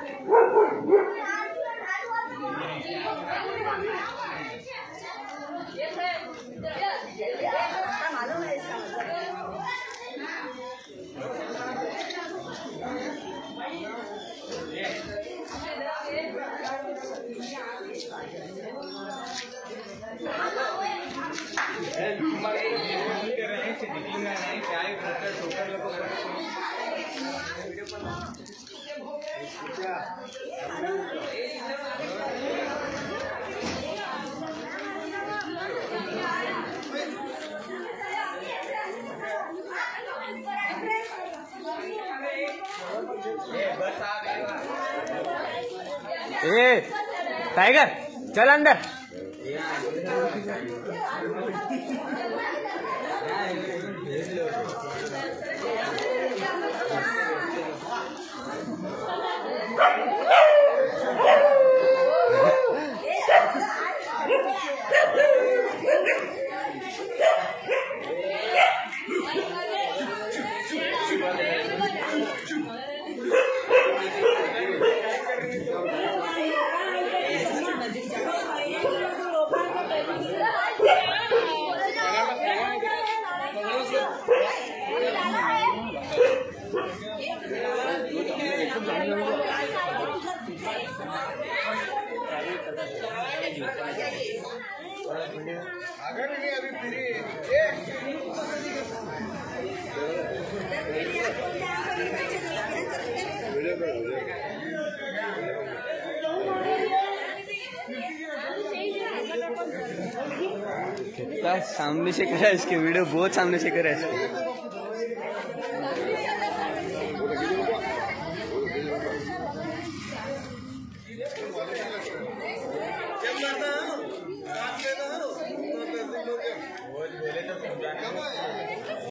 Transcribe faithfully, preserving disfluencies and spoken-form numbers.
ए tiger चल अंदर। अगर नहीं अभी फ्री कितना सामने से करा है इसके वीडियो, बहुत सामने से करा है इसके। बोले तो समझाने